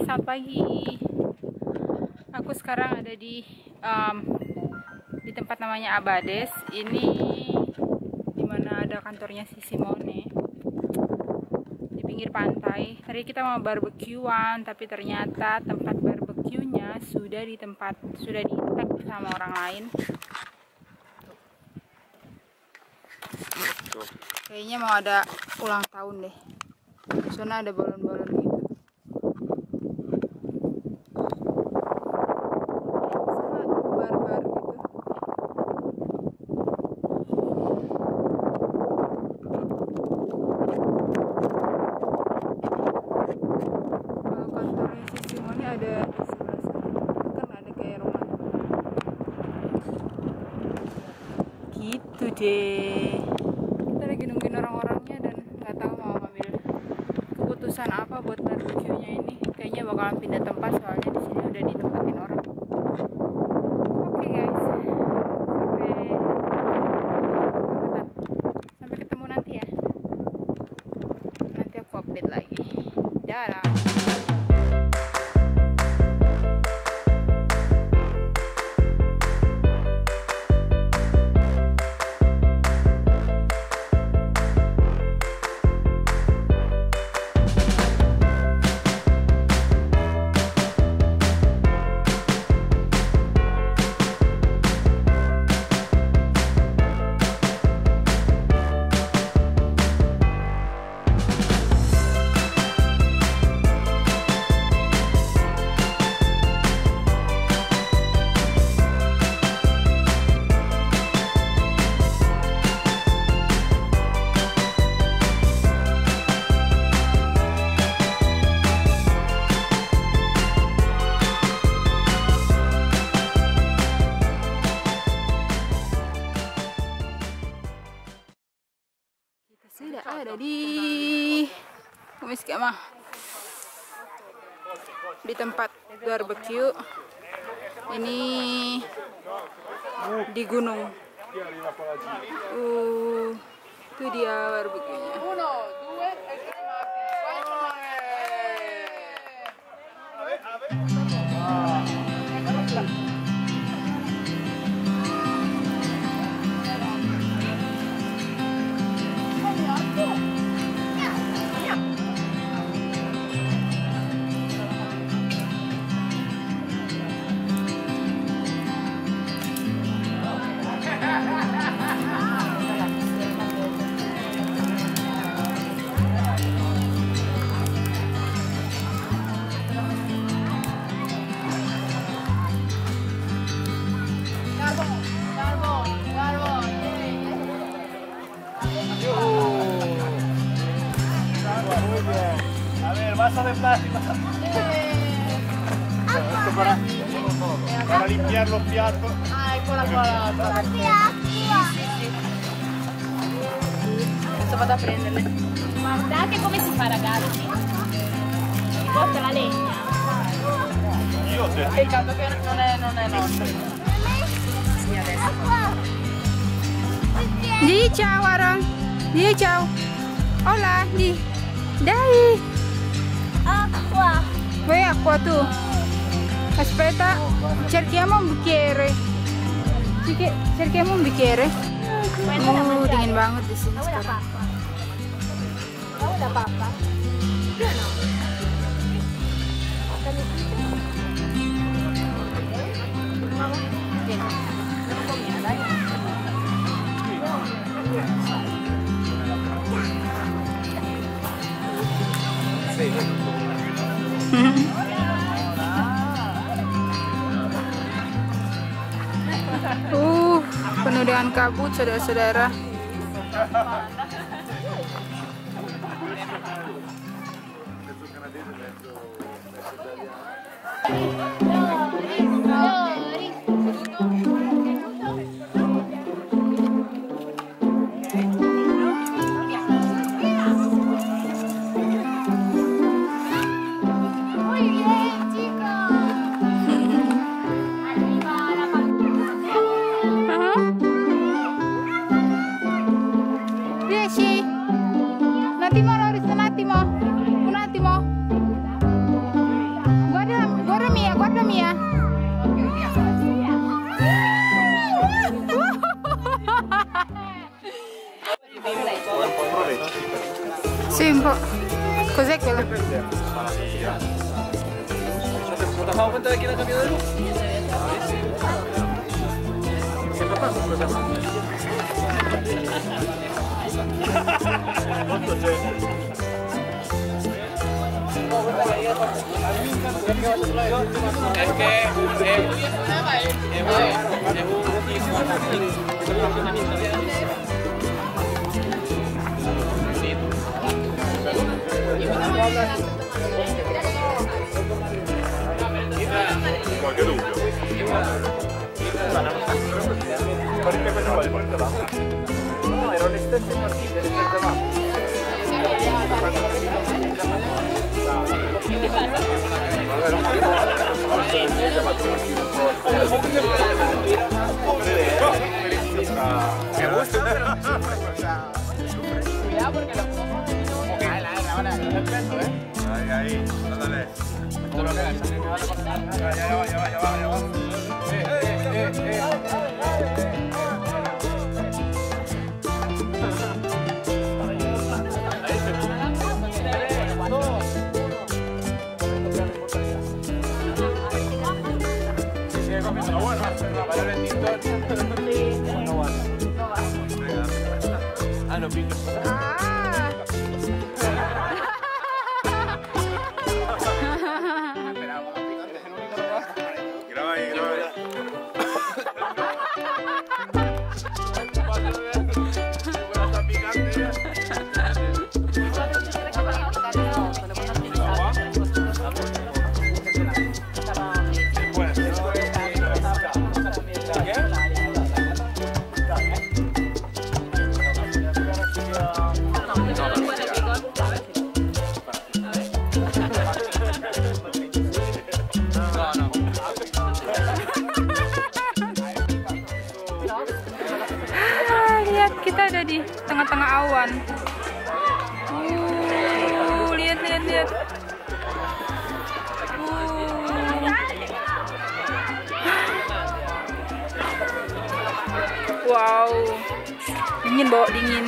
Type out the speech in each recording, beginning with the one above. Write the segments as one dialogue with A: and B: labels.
A: Selamat pagi. Aku sekarang ada di tempat namanya Abades. Ini dimana ada kantornya si Simone di pinggir pantai. Tadi kita mau barbekyuan, tapi ternyata tempat barbekyunya sudah di-tag sama orang lain. Kayaknya mau ada ulang tahun deh. Soalnya ada balon-balon gitu. Bar-bar gitu. Kalau kantornya si Simone ada di sebelah sana. Itu kan ada kayak rumah. Gitu deh. Kita lagi nungguin orang-orangnya dan nggak tahu mau ngambil keputusan apa buat barbeque-nya ini. Kayaknya bakalan pindah tempat soalnya di sini udah ditempatin orang. Oke guys, sampai ketemu nanti ya. Nanti aku update lagi. Dadah. Sudah ada di di tempat barbeque ini di gunung. Itu dia barbeque-nya.
B: A ver, vaso de plástico. Esto para limpiar los piatos.
C: Ecco la palata. Adesso vado a prenderle. Guardate come si fa, ragazzi. Si porta la legna.
B: Io te.
C: Peccato che non è nostro. Sì, adesso.
A: Di ciao Aaron. Di ciao. Hola, di. Dai.
C: Acqua.
A: Vuoi acqua tu? Aspetta, cerchiamo un bicchiere. Cerchiamo un bicchiere. Dingin banget di sini sekarang.
C: Kamu udah apa-apa?
A: Penuh dengan kabut, saudara-saudara. Un attimo. Sì, un po'. Cos'è quello?
D: Non ti favo conta che la cambiata di luce? Che papà con cosa
B: Qualche dubbio? Perché questo vuole portare?
D: No, erano le stesse partite, le perdevamo.
B: Ahí, ándale. Ya va.
D: Ah, no, pico.
B: Graba ahí, graba ahí. Está picante ya.
A: Lihat kita ada di tengah-tengah awan. Lihat. Wow, dingin, bawa dingin.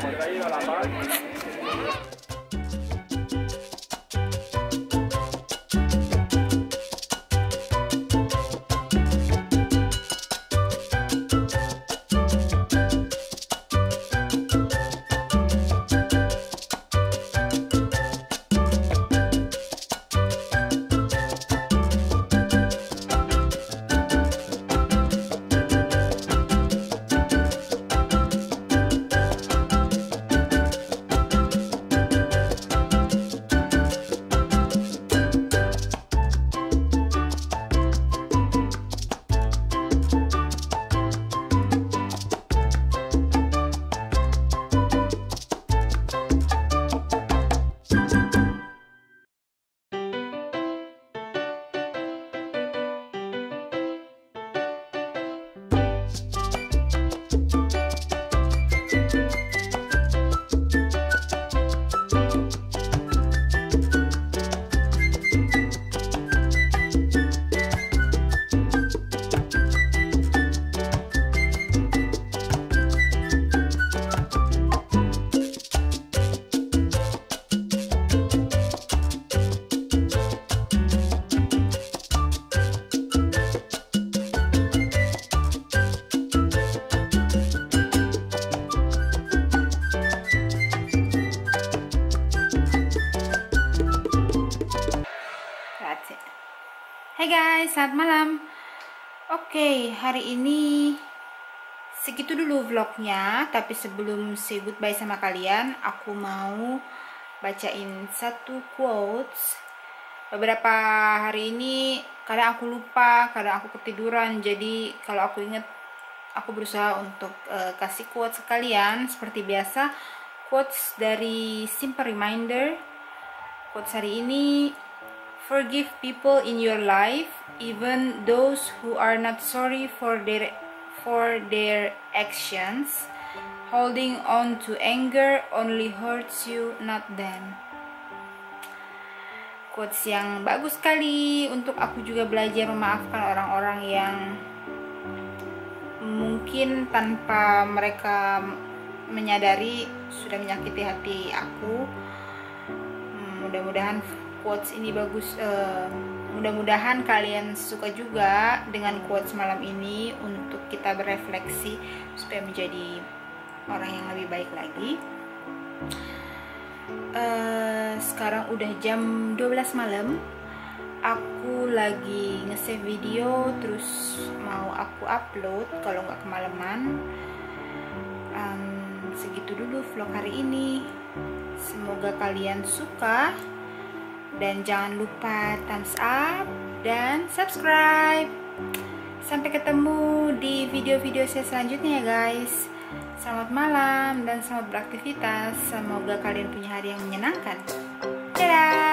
A: Hai guys, selamat malam. Oke, hari ini segitu dulu vlognya. Tapi sebelum say goodbye sama kalian, aku mau bacain satu quotes. Beberapa hari ini kadang aku lupa, kadang aku ketiduran. Jadi kalau aku inget, aku berusaha untuk kasih quotes sekalian. Seperti biasa, quotes dari Simple Reminder. Quotes hari ini: forgive people in your life, even those who are not sorry for their actions. Holding on to anger only hurts you, not them. Quotes yang bagus sekali untuk aku juga belajar memaafkan orang-orang yang mungkin tanpa mereka menyadari sudah menyakiti hati aku. mudah-mudahan quotes ini bagus. Mudah-mudahan kalian suka juga dengan quotes malam ini untuk kita berefleksi supaya menjadi orang yang lebih baik lagi. Sekarang udah jam 12 malam. Aku lagi nge-save video terus mau aku upload kalau nggak kemalaman. Segitu dulu vlog hari ini. Semoga kalian suka. Dan jangan lupa thumbs up dan subscribe. Sampai ketemu di video-video saya selanjutnya ya guys. Selamat malam dan selamat beraktivitas. Semoga kalian punya hari yang menyenangkan. Dadah.